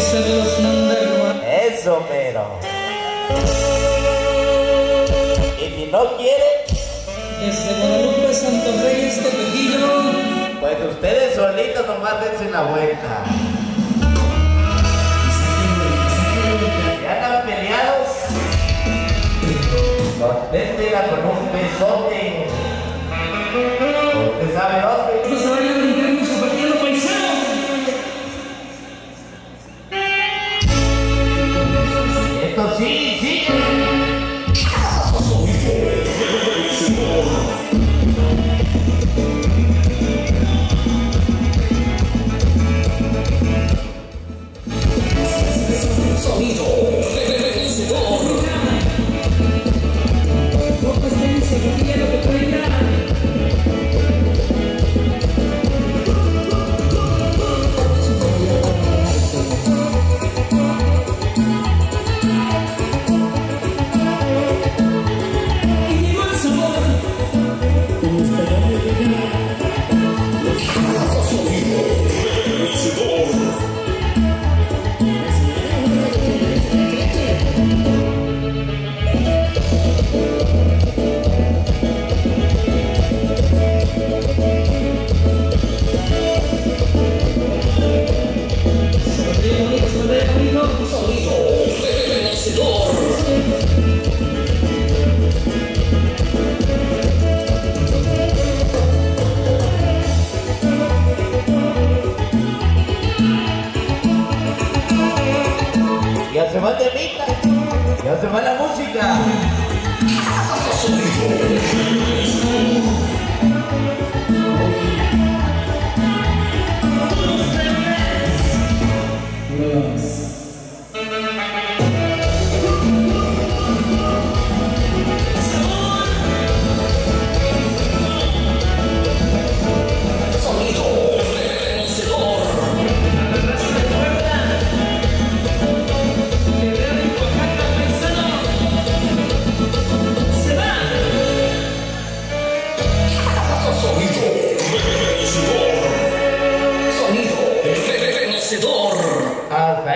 se los mandaron. Eso, pero. Y si no quiere, Desde Guadalupe, Santo Reyes, Tepequillo. pues ustedes solitos nomás dense la vuelta. Ya andan peleados. Contéstela con un besote. ¿Usted sabe dónde? No se vaya a brincar mucho partido paisano. Esto sí, sí. Sonido vencedor. Poco experiencia, que diga lo que traiga. Y llegó el sabor. Sonido vencedor. Sonido vencedor. Ya se va el temita. Ya se va la música. Sonido